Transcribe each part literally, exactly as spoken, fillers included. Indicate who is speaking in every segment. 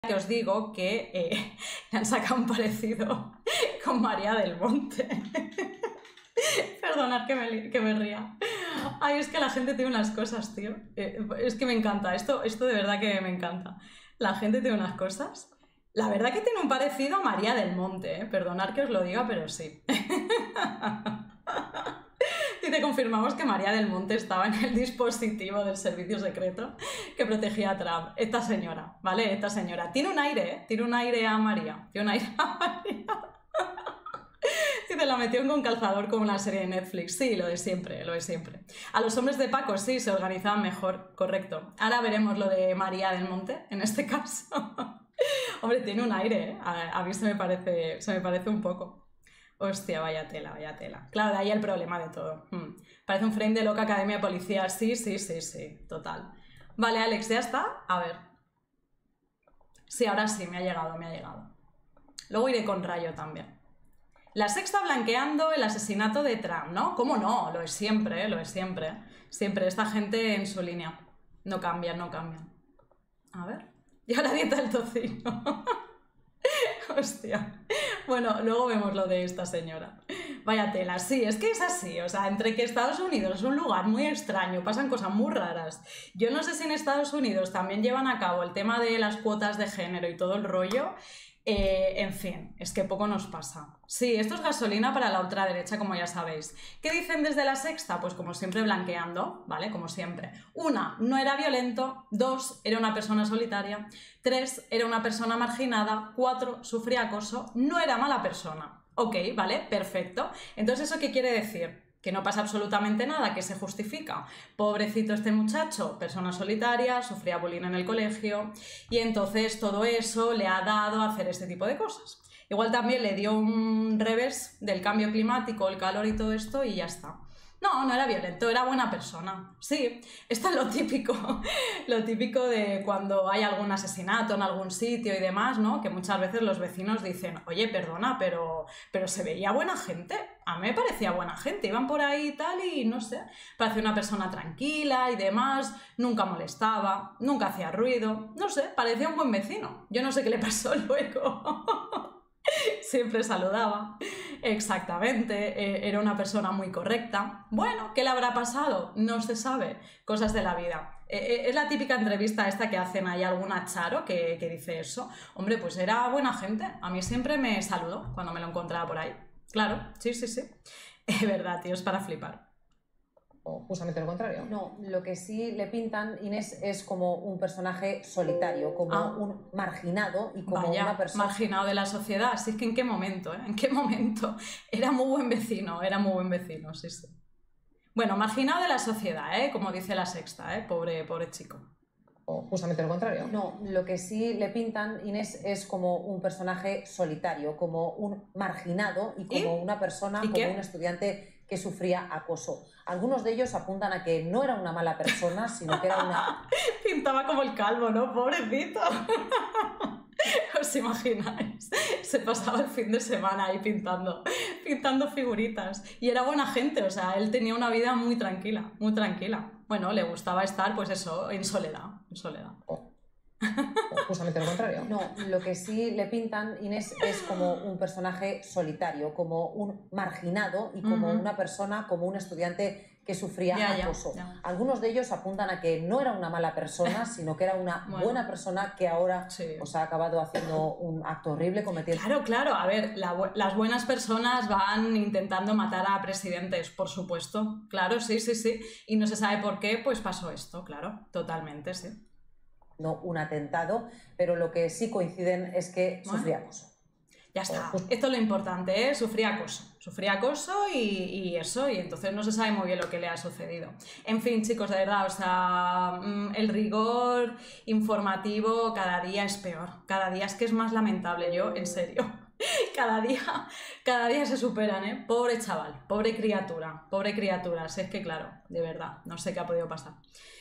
Speaker 1: que os digo que eh, le han sacado un parecido con María del Monte. Perdonad que me, que me ría. Ay, es que la gente tiene unas cosas, tío. Eh, es que me encanta. Esto, esto de verdad que me encanta. La gente tiene unas cosas. La verdad que tiene un parecido a María del Monte, ¿eh? Perdonad que os lo diga, pero sí. Y te confirmamos que María del Monte estaba en el dispositivo del servicio secreto que protegía a Trump. Esta señora, ¿vale? Esta señora. Tiene un aire, ¿eh? Tiene un aire a María. Tiene un aire a María. Y te la metió con calzador como una serie de Netflix. Sí, lo de siempre, lo de siempre. A los hombres de Paco sí, se organizaban mejor, correcto. Ahora veremos lo de María del Monte, en este caso. Hombre, tiene un aire, ¿eh? A, a mí se me parece, se me parece un poco. Hostia, vaya tela, vaya tela. Claro, de ahí el problema de todo. Hmm. Parece un frame de Loca Academia de Policía. Sí, sí, sí, sí, total. Vale, Alex, ¿ya está? A ver. Sí, ahora sí, me ha llegado, me ha llegado. Luego iré con Rayo también. La Sexta blanqueando el asesinato de Trump, ¿no? ¿Cómo no? Lo es siempre, ¿eh? Lo es siempre. Siempre, esta gente en su línea. No cambian, no cambian. A ver. Y ahora dieta del tocino. Hostia. Bueno, luego vemos lo de esta señora. Vaya tela, sí, es que es así. O sea, entre que Estados Unidos es un lugar muy extraño, pasan cosas muy raras. Yo no sé si en Estados Unidos también llevan a cabo el tema de las cuotas de género y todo el rollo. Eh, en fin, es que poco nos pasa. Sí, esto es gasolina para la ultraderecha, como ya sabéis. ¿Qué dicen desde la Sexta? Pues como siempre blanqueando, ¿vale? Como siempre. Una, no era violento. Dos, era una persona solitaria. Tres, era una persona marginada. Cuatro, sufría acoso. No era mala persona. Ok, ¿vale? Perfecto. Entonces, ¿eso qué quiere decir? Que no pasa absolutamente nada, que se justifica. Pobrecito este muchacho, persona solitaria, sufría bullying en el colegio y entonces todo eso le ha dado a hacer este tipo de cosas. Igual también le dio un revés del cambio climático, el calor y todo esto y ya está. No, no era violento, era buena persona. Sí, esto es lo típico, lo típico de cuando hay algún asesinato en algún sitio y demás, ¿no? Que muchas veces los vecinos dicen, oye, perdona, pero, pero se veía buena gente. A mí me parecía buena gente, iban por ahí y tal y no sé, parecía una persona tranquila y demás, nunca molestaba, nunca hacía ruido, no sé, parecía un buen vecino. Yo no sé qué le pasó luego. Siempre saludaba, exactamente, eh, era una persona muy correcta. Bueno, ¿qué le habrá pasado? No se sabe, cosas de la vida. Eh, eh, es la típica entrevista esta que hacen ahí alguna charo que, que dice eso. Hombre, pues era buena gente, a mí siempre me saludó cuando me lo encontraba por ahí. Claro, sí, sí, sí. Es verdad, tío, es para flipar.
Speaker 2: O justamente lo contrario.
Speaker 3: No, lo que sí le pintan, Inés, es como un personaje solitario, como
Speaker 1: ah,
Speaker 3: un marginado y como
Speaker 1: vaya,
Speaker 3: una persona...
Speaker 1: marginado de la sociedad. Así es que ¿en qué momento? Eh? ¿En qué momento? Era muy buen vecino, era muy buen vecino, sí, sí. Bueno, marginado de la sociedad, ¿eh? Como dice la Sexta, ¿eh? Pobre, pobre chico.
Speaker 2: O justamente lo contrario.
Speaker 3: No, lo que sí le pintan, Inés, es como un personaje solitario, como un marginado y como
Speaker 1: ¿Y?
Speaker 3: una persona,
Speaker 1: ¿Y
Speaker 3: como
Speaker 1: qué?
Speaker 3: un estudiante que sufría acoso. Algunos de ellos apuntan a que no era una mala persona, sino que era una...
Speaker 1: Pintaba como el calvo, ¿no? Pobrecito. ¿Os imagináis? Se pasaba el fin de semana ahí pintando, pintando figuritas. Y era buena gente, o sea, él tenía una vida muy tranquila, muy tranquila. Bueno, le gustaba estar, pues eso, en soledad, en soledad.
Speaker 2: O justamente lo contrario.
Speaker 3: No, lo que sí le pintan, Inés, es como un personaje solitario, como un marginado y como
Speaker 1: Uh-huh.
Speaker 3: una persona, como un estudiante que sufría
Speaker 1: Ya, ya,
Speaker 3: acoso.
Speaker 1: ya.
Speaker 3: Algunos de ellos apuntan a que no era una mala persona, sino que era una
Speaker 1: Bueno.
Speaker 3: buena persona que ahora
Speaker 1: Sí.
Speaker 3: pues, ha acabado haciendo un acto horrible, cometiendo...
Speaker 1: Claro, claro, a ver, la bu- las buenas personas van intentando matar a presidentes, por supuesto. Claro, sí, sí, sí. Y no se sabe por qué, pues pasó esto, claro, totalmente, sí.
Speaker 3: no un atentado, pero lo que sí coinciden es que
Speaker 1: Bueno.
Speaker 3: sufría acoso.
Speaker 1: Ya está, esto es lo importante, ¿eh? Sufría acoso, sufría acoso y, y eso, y entonces no se sabe muy bien lo que le ha sucedido. En fin, chicos, de verdad, o sea, el rigor informativo cada día es peor, cada día es que es más lamentable, yo, en serio. Cada día, cada día se superan, ¿eh? Pobre chaval, pobre criatura, pobre criatura, si es que claro, de verdad, no sé qué ha podido pasar.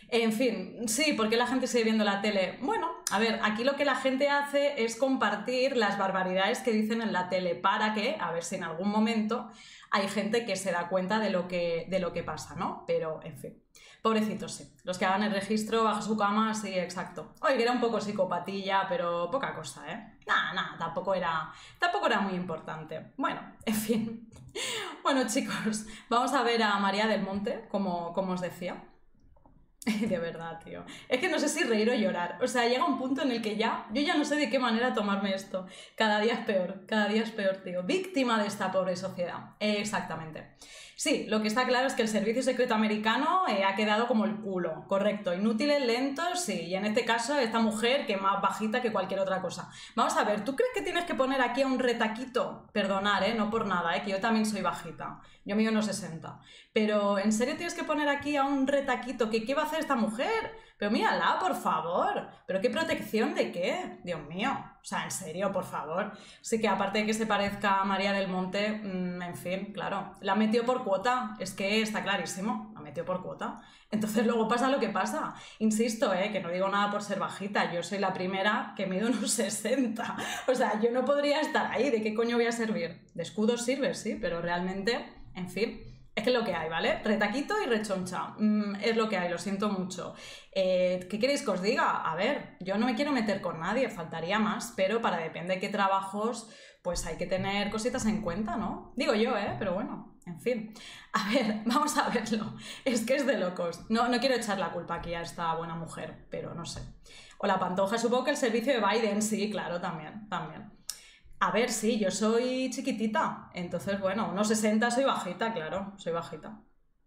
Speaker 1: En fin, sí, ¿por qué la gente sigue viendo la tele? Bueno, a ver, aquí lo que la gente hace es compartir las barbaridades que dicen en la tele para que, a ver si en algún momento hay gente que se da cuenta de lo que, de lo que pasa, ¿no? Pero, en fin, pobrecitos sí. Los que hagan el registro bajo su cama, sí, exacto. Oye, que era un poco psicopatilla, pero poca cosa, ¿eh? Nada, nada, tampoco era, tampoco era muy importante. Bueno, en fin. Bueno, chicos, vamos a ver a María del Monte, como, como os decía. De verdad, tío. Es que no sé si reír o llorar. O sea, llega un punto en el que ya, yo ya no sé de qué manera tomarme esto. Cada día es peor, cada día es peor, tío. Víctima de esta pobre sociedad. Eh, exactamente. Sí, lo que está claro es que el servicio secreto americano eh, ha quedado como el culo, correcto. Inútiles, lentos, sí. Y en este caso, esta mujer que es más bajita que cualquier otra cosa. Vamos a ver, ¿tú crees que tienes que poner aquí a un retaquito? Perdonar, ¿eh? No por nada, ¿eh? Que yo también soy bajita. Yo mido unos sesenta. Pero, ¿en serio tienes que poner aquí a un retaquito? ¿Qué, qué va a hacer esta mujer? Pero mírala, por favor. ¿Pero qué protección de qué? Dios mío. O sea, en serio, por favor. Sí que aparte de que se parezca a María del Monte, mmm, en fin, claro. La metió por cuota. Es que está clarísimo. La metió por cuota. Entonces luego pasa lo que pasa. Insisto, eh, que no digo nada por ser bajita. Yo soy la primera que mido unos sesenta. O sea, yo no podría estar ahí. ¿De qué coño voy a servir? De escudo sirve, sí, pero realmente, en fin... Es que es lo que hay, ¿vale? Retaquito y rechoncha. Mm, es lo que hay, lo siento mucho. Eh, ¿Qué queréis que os diga? A ver, yo no me quiero meter con nadie, faltaría más, pero para depende de qué trabajos, pues hay que tener cositas en cuenta, ¿no? Digo yo, ¿eh? Pero bueno, en fin. A ver, vamos a verlo. Es que es de locos. No, no quiero echar la culpa aquí a esta buena mujer, pero no sé. O la Pantoja, supongo que el servicio de Biden, sí, claro, también, también. A ver, sí, yo soy chiquitita, entonces, bueno, unos sesenta soy bajita, claro, soy bajita.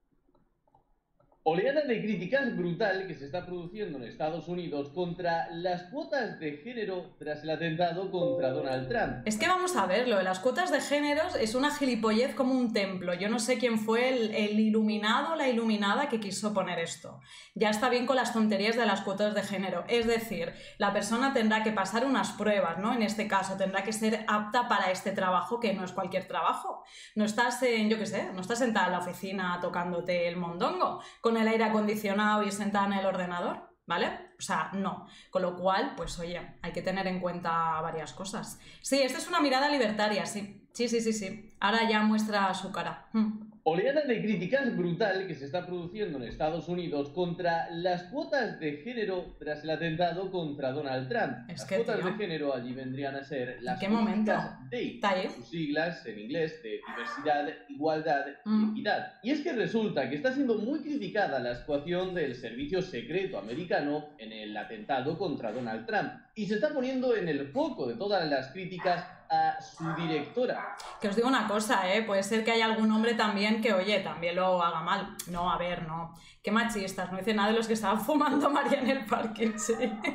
Speaker 4: Oleada de críticas brutal que se está produciendo en Estados Unidos contra las cuotas de género tras el atentado contra Donald Trump.
Speaker 1: Es que vamos a verlo, las cuotas de géneros es una gilipollez como un templo. Yo no sé quién fue el, el iluminado o la iluminada que quiso poner esto. Ya está bien con las tonterías de las cuotas de género. Es decir, la persona tendrá que pasar unas pruebas, ¿no? En este caso, tendrá que ser apta para este trabajo, que no es cualquier trabajo. No estás en, yo qué sé, no estás sentada en la oficina tocándote el mondongo, con el aire acondicionado y sentada en el ordenador, ¿vale? O sea, no. Con lo cual, pues oye, hay que tener en cuenta varias cosas. Sí, esta es una mirada libertaria, sí. Sí, sí, sí, sí. Ahora ya muestra su cara. Hmm.
Speaker 4: Oleada de críticas brutal que se está produciendo en Estados Unidos contra las cuotas de género tras el atentado contra Donald Trump.
Speaker 1: Es
Speaker 4: las
Speaker 1: que,
Speaker 4: cuotas
Speaker 1: tío,
Speaker 4: de género allí vendrían a ser las
Speaker 1: ¿en qué momento?
Speaker 4: D E I,
Speaker 1: ¿Está ahí?
Speaker 4: sus siglas en inglés de diversidad, igualdad
Speaker 1: Mm.
Speaker 4: y equidad. Y es que resulta que está siendo muy criticada la actuación del servicio secreto americano en el atentado contra Donald Trump y se está poniendo en el foco de todas las críticas a su directora.
Speaker 1: Que os digo una cosa, ¿eh? Puede ser que haya algún hombre también que, oye, también lo haga mal. No, a ver, no. Qué machistas, no dice nada de los que estaban fumando María en el parque, sí.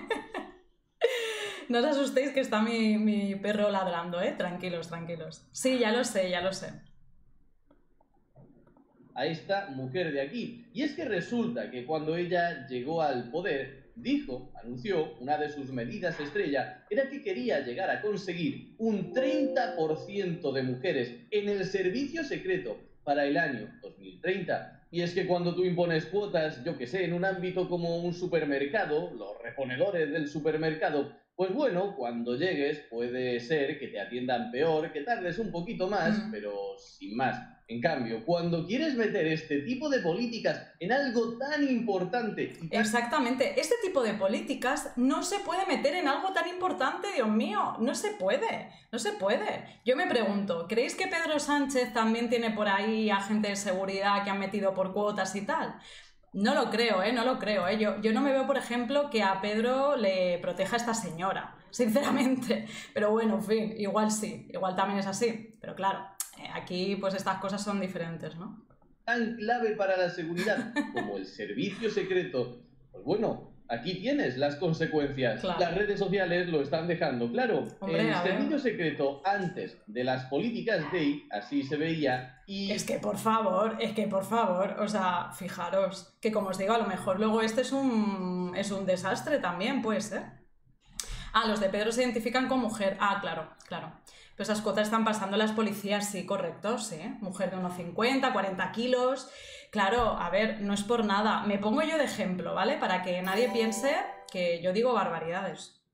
Speaker 1: No os asustéis que está mi, mi perro ladrando, ¿eh? Tranquilos, tranquilos. Sí, ya lo sé, ya lo sé.
Speaker 4: A esta mujer de aquí. Y es que resulta que cuando ella llegó al poder, dijo, anunció, una de sus medidas estrella era que quería llegar a conseguir un treinta por ciento de mujeres en el servicio secreto para el año dos mil treinta. Y es que cuando tú impones cuotas, yo que sé, en un ámbito como un supermercado, los reponedores del supermercado, pues bueno, cuando llegues puede ser que te atiendan peor, que tardes un poquito más,
Speaker 1: Mm.
Speaker 4: pero sin más. En cambio, cuando quieres meter este tipo de políticas en algo tan importante... y tan...
Speaker 1: Exactamente. Este tipo de políticas no se puede meter en algo tan importante, Dios mío. No se puede. No se puede. Yo me pregunto, ¿creéis que Pedro Sánchez también tiene por ahí agentes de seguridad que han metido por cuotas y tal? No lo creo, ¿eh? No lo creo, ¿eh? Yo, yo no me veo, por ejemplo, que a Pedro le proteja a esta señora, sinceramente. Pero bueno, en fin, igual sí. Igual también es así. Pero claro, eh, aquí pues estas cosas son diferentes, ¿no?
Speaker 4: Tan clave para la seguridad como el servicio secreto, pues bueno, aquí tienes las consecuencias.
Speaker 1: Claro.
Speaker 4: Las redes sociales lo están dejando claro.
Speaker 1: Hombre,
Speaker 4: el
Speaker 1: a ver.
Speaker 4: servicio secreto antes de las políticas D E I, así se veía, y...
Speaker 1: Es que por favor, es que por favor, o sea, fijaros, que como os digo, a lo mejor luego este es un, es un desastre también, puede ser. Ah, los de Pedro se identifican con mujer. Ah, claro, claro. Pues esas cuotas están pasando las policías, sí, correcto, sí. Mujer de unos cincuenta, cuarenta kilos. Claro, a ver, no es por nada. Me pongo yo de ejemplo, ¿vale? Para que nadie piense que yo digo barbaridades.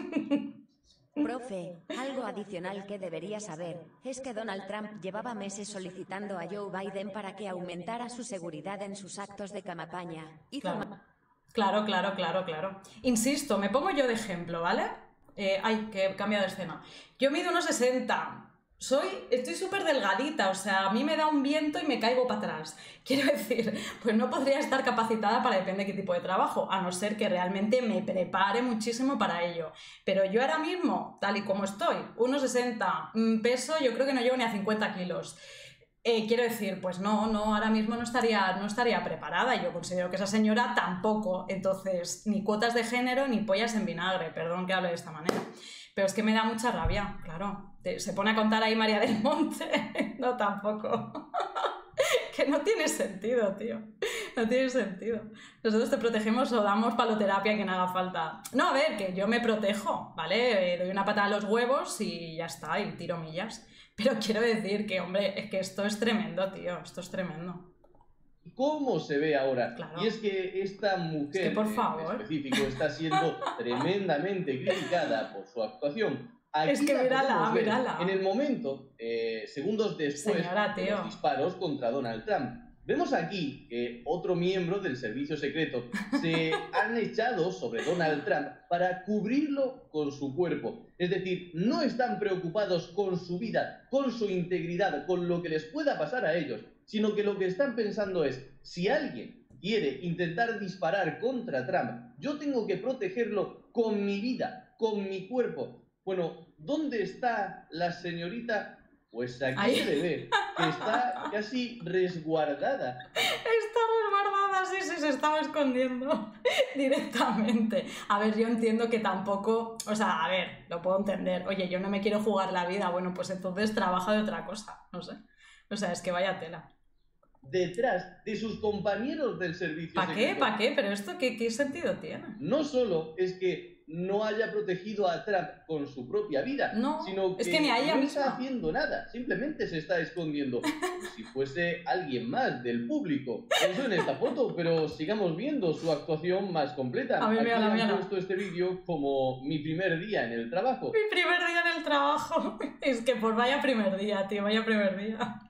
Speaker 5: Profe, algo adicional que debería saber es que Donald Trump llevaba meses solicitando a Joe Biden para que aumentara su seguridad en sus actos de campaña. Hizo
Speaker 1: Claro, claro, claro, claro, claro. Insisto, me pongo yo de ejemplo, ¿vale? Eh, ay, que he cambiado de escena. Yo mido unos sesenta. Soy, estoy súper delgadita, o sea, a mí me da un viento y me caigo para atrás. Quiero decir, pues no podría estar capacitada para depende de qué tipo de trabajo, a no ser que realmente me prepare muchísimo para ello. Pero yo ahora mismo, tal y como estoy, unos sesenta, mm, peso, yo creo que no llevo ni a cincuenta kilos. Eh, quiero decir, pues no, no, ahora mismo no estaría, no estaría preparada y yo considero que esa señora tampoco. Entonces, ni cuotas de género ni pollas en vinagre, perdón que hable de esta manera. Pero es que me da mucha rabia, claro. Te- Se pone a contar ahí María del Monte. No, tampoco. Que no tiene sentido, tío. No tiene sentido. Nosotros te protegemos o damos paloterapia a quien haga falta. No, a ver, que yo me protejo, ¿vale? Eh, doy una patada a los huevos y ya está, y tiro millas. Pero quiero decir que, hombre, es que esto es tremendo, tío. Esto es tremendo.
Speaker 4: ¿Cómo se ve ahora?
Speaker 1: Claro.
Speaker 4: Y es que esta mujer
Speaker 1: Es que, por
Speaker 4: en
Speaker 1: favor.
Speaker 4: específico está siendo tremendamente criticada por su actuación. Aquí
Speaker 1: Es que
Speaker 4: la
Speaker 1: mírala,
Speaker 4: podemos ver
Speaker 1: mírala.
Speaker 4: en el momento, eh, segundos después
Speaker 1: Señora,
Speaker 4: de
Speaker 1: tío.
Speaker 4: los disparos contra Donald Trump. Vemos aquí que otro miembro del servicio secreto se han echado sobre Donald Trump para cubrirlo con su cuerpo. Es decir, no están preocupados con su vida, con su integridad, con lo que les pueda pasar a ellos, sino que lo que están pensando es, si alguien quiere intentar disparar contra Trump, yo tengo que protegerlo con mi vida, con mi cuerpo. Bueno, ¿dónde está la señorita? Pues aquí
Speaker 1: Ahí.
Speaker 4: se le ve que está casi resguardada.
Speaker 1: Está resguardada, sí, sí, se estaba escondiendo directamente. A ver, yo entiendo que tampoco, o sea, a ver, lo puedo entender. Oye, yo no me quiero jugar la vida, bueno, pues entonces trabaja de otra cosa, no sé. O sea, es que vaya tela.
Speaker 4: Detrás de sus compañeros del servicio
Speaker 1: ¿Para qué?
Speaker 4: secreto.
Speaker 1: ¿Para qué? Pero esto, ¿qué, qué sentido tiene?
Speaker 4: No solo es que no haya protegido a Trump con su propia vida,
Speaker 1: No,
Speaker 4: sino que,
Speaker 1: es que ni a ella
Speaker 4: no
Speaker 1: misma.
Speaker 4: está haciendo nada, simplemente se está escondiendo, como si fuese alguien más del público. Eso en esta foto, pero sigamos viendo su actuación más completa.
Speaker 1: A ver,
Speaker 4: Aquí
Speaker 1: mírala,
Speaker 4: han
Speaker 1: mírala.
Speaker 4: puesto este vídeo como mi primer día en el trabajo.
Speaker 1: Mi primer día en el trabajo. Es que pues vaya primer día, tío, vaya primer día.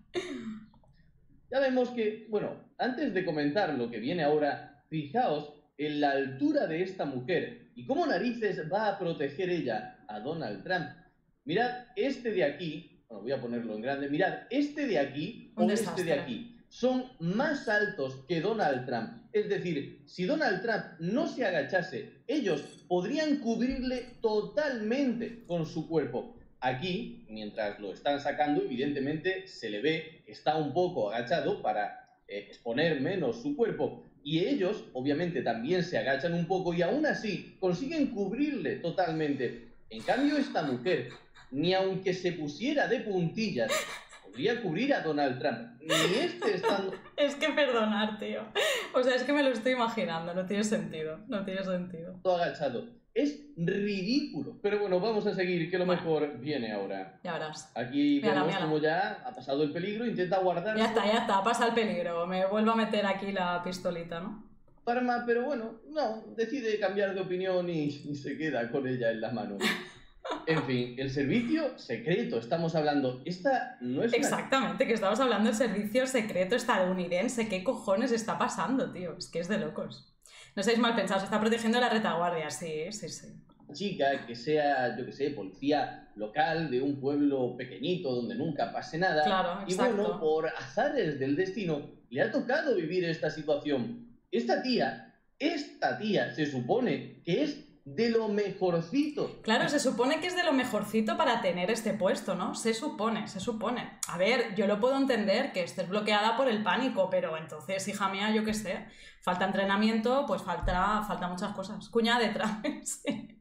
Speaker 4: Ya vemos que, bueno, antes de comentar lo que viene ahora, fijaos en la altura de esta mujer y cómo narices va a proteger ella a Donald Trump. Mirad este de aquí, bueno, voy a ponerlo en grande, mirad, este de aquí
Speaker 1: Un
Speaker 4: o este
Speaker 1: desastre.
Speaker 4: de aquí son más altos que Donald Trump. Es decir, si Donald Trump no se agachase, ellos podrían cubrirle totalmente con su cuerpo. Aquí, mientras lo están sacando, evidentemente se le ve que está un poco agachado para eh, exponer menos su cuerpo. Y ellos, obviamente, también se agachan un poco y aún así consiguen cubrirle totalmente. En cambio, esta mujer, ni aunque se pusiera de puntillas, podría cubrir a Donald Trump. Ni este estando
Speaker 1: Es que perdonar, tío. O sea, es que me lo estoy imaginando, no tiene sentido, no tiene sentido.
Speaker 4: agachado. Es ridículo. Pero bueno, vamos a seguir, que lo
Speaker 1: Bueno.
Speaker 4: mejor viene ahora.
Speaker 1: Ya verás.
Speaker 4: Aquí
Speaker 1: Mírala,
Speaker 4: vemos
Speaker 1: mírala.
Speaker 4: como ya ha pasado el peligro, intenta guardarse.
Speaker 1: Ya está, ya está, pasa el peligro. Me vuelvo a meter aquí la pistolita, ¿no?
Speaker 4: Parma, pero bueno, no, decide cambiar de opinión y, y se queda con ella en la mano. En fin, el servicio secreto, estamos hablando. Esta no es una...
Speaker 1: Exactamente, que estamos hablando del servicio secreto estadounidense. ¿Qué cojones está pasando, tío? Es que es de locos. No seáis mal pensados, está protegiendo la retaguardia, sí, sí, sí.
Speaker 4: chica que sea, yo que sé, policía local de un pueblo pequeñito donde nunca pase nada.
Speaker 1: Claro,
Speaker 4: y
Speaker 1: exacto.
Speaker 4: bueno, por azares del destino, le ha tocado vivir esta situación. Esta tía, esta tía se supone que es de lo mejorcito.
Speaker 1: Claro, se supone que es de lo mejorcito para tener este puesto, ¿no? Se supone, se supone. A ver, yo lo puedo entender que estés bloqueada por el pánico, pero entonces, hija mía, yo qué sé, falta entrenamiento, pues falta, falta muchas cosas. Cuñada de Trump, sí.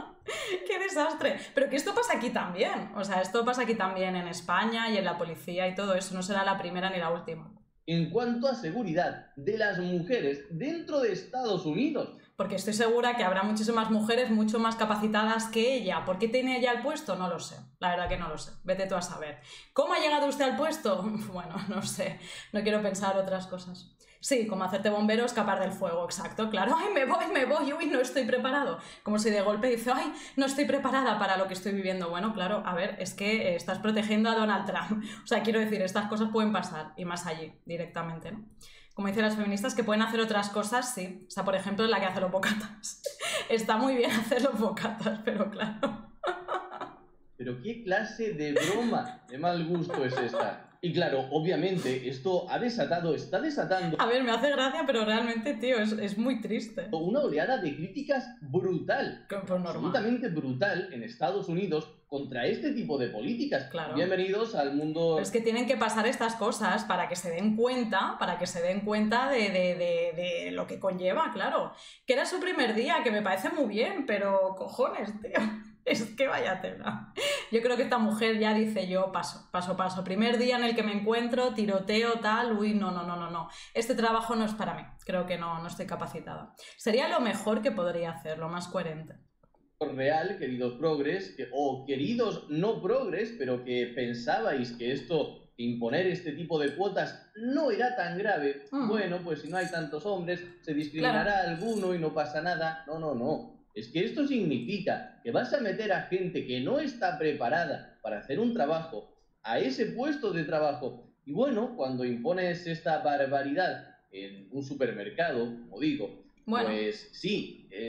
Speaker 1: ¡Qué desastre! Pero que esto pasa aquí también. O sea, esto pasa aquí también en España y en la policía y todo eso. No será la primera ni la última.
Speaker 4: En cuanto a seguridad de las mujeres dentro de Estados Unidos.
Speaker 1: porque estoy segura que habrá muchísimas mujeres mucho más capacitadas que ella. ¿Por qué tiene ella el puesto? No lo sé, la verdad que no lo sé, vete tú a saber. ¿Cómo ha llegado usted al puesto? Bueno, no sé, no quiero pensar otras cosas. Sí, como hacerte bombero, escapar del fuego, exacto, claro. Ay, me voy, me voy, uy, no estoy preparado. Como si de golpe dice, ay, no estoy preparada para lo que estoy viviendo. Bueno, claro, a ver, es que eh, estás protegiendo a Donald Trump. O sea, quiero decir, estas cosas pueden pasar, y más allí, directamente, ¿no? Como dicen las feministas, que pueden hacer otras cosas, sí. O sea, por ejemplo, la que hace los bocatas. Está muy bien hacer los bocatas, pero claro.
Speaker 4: Pero qué clase de broma de mal gusto es esta. Y claro, obviamente, esto ha desatado, está desatando
Speaker 1: A ver, me hace gracia, pero realmente, tío, es, es muy triste.
Speaker 4: una oleada de críticas brutal,
Speaker 1: Pues normal.
Speaker 4: absolutamente brutal en Estados Unidos contra este tipo de políticas.
Speaker 1: Claro.
Speaker 4: Bienvenidos al mundo...
Speaker 1: Pero es que tienen que pasar estas cosas para que se den cuenta, para que se den cuenta de, de, de, de lo que conlleva, claro. Que era su primer día, que me parece muy bien, pero cojones, tío. Es que vaya tela. Yo creo que esta mujer ya dice yo paso, paso, paso. Primer día en el que me encuentro, tiroteo, tal, uy, no, no, no, no, no. Este trabajo no es para mí. Creo que no, no estoy capacitada. Sería lo mejor que podría hacer, lo más coherente.
Speaker 4: Real, queridos progres, que, o queridos no progres, pero que pensabais que esto, imponer este tipo de cuotas no era tan grave.
Speaker 1: Mm.
Speaker 4: Bueno, pues si no hay tantos hombres, se discriminará
Speaker 1: Claro.
Speaker 4: a alguno y no pasa nada. No, no, no. Es que esto significa que vas a meter a gente que no está preparada para hacer un trabajo a ese puesto de trabajo. Y bueno, cuando impones esta barbaridad en un supermercado, como digo,
Speaker 1: Bueno.
Speaker 4: pues sí, eh,